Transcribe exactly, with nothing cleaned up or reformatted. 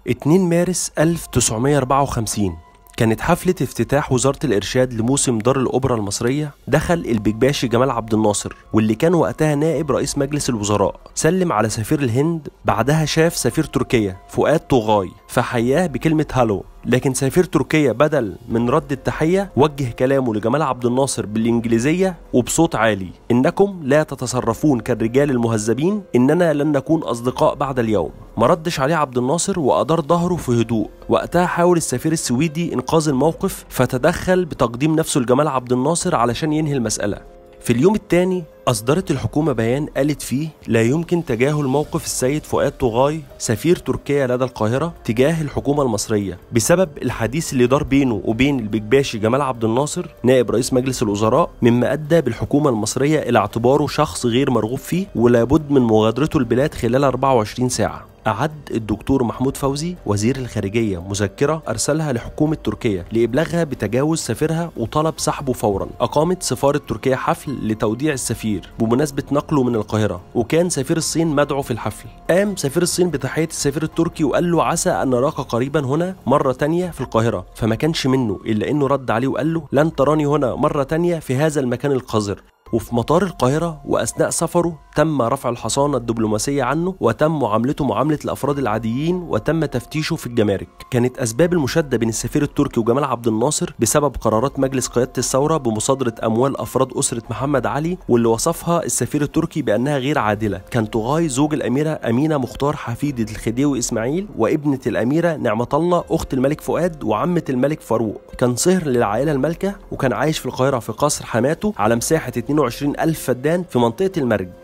اتنين مارس ألف وتسعمائة وأربعة وخمسين كانت حفلة افتتاح وزارة الإرشاد لموسم دار الأوبرا المصرية. دخل البكباشي جمال عبد الناصر واللي كان وقتها نائب رئيس مجلس الوزراء، سلم على سفير الهند، بعدها شاف سفير تركيا فؤاد طغاي فحياه بكلمة هالو، لكن سفير تركيا بدل من رد التحية وجه كلامه لجمال عبد الناصر بالإنجليزية وبصوت عالي: إنكم لا تتصرفون كالرجال المهذبين، إننا لن نكون أصدقاء بعد اليوم. ما ردش عليه عبد الناصر وأدار ظهره في هدوء. وقتها حاول السفير السويدي إنقاذ الموقف، فتدخل بتقديم نفسه لجمال عبد الناصر علشان ينهي المسألة. في اليوم الثاني أصدرت الحكومة بيان قالت فيه: لا يمكن تجاهل موقف السيد فؤاد طغاي سفير تركيا لدى القاهرة تجاه الحكومة المصرية بسبب الحديث اللي دار بينه وبين البكباشي جمال عبد الناصر نائب رئيس مجلس الوزراء، مما أدى بالحكومة المصرية إلى اعتباره شخص غير مرغوب فيه ولابد من مغادرته البلاد خلال أربعة وعشرين ساعة. أعد الدكتور محمود فوزي وزير الخارجية مذكرة أرسلها لحكومة تركيا لإبلاغها بتجاوز سفيرها وطلب سحبه فورا. أقامت سفارة تركيا حفل لتوديع السفير بمناسبة نقله من القاهرة، وكان سفير الصين مدعو في الحفل. قام سفير الصين بتحية السفير التركي وقال له: عسى أن نراك قريبا هنا مرة تانية في القاهرة. فما كانش منه إلا إنه رد عليه وقال له: لن تراني هنا مرة تانية في هذا المكان القذر. وفي مطار القاهرة وأثناء سفره تم رفع الحصانة الدبلوماسية عنه، وتم معاملته معاملة الأفراد العاديين، وتم تفتيشه في الجمارك. كانت أسباب المشادة بين السفير التركي وجمال عبد الناصر بسبب قرارات مجلس قيادة الثورة بمصادرة أموال أفراد أسرة محمد علي، واللي وصفها السفير التركي بأنها غير عادلة. كان طغاي زوج الأميرة أمينة مختار حفيدة الخديوي إسماعيل، وابنة الأميرة نعمة الله أخت الملك فؤاد وعمة الملك فاروق. كان صهر للعائلة المالكة، وكان عايش في القاهرة في قصر حماته على مساحة اتنين وعشرين ألف فدان في منطقة المرج.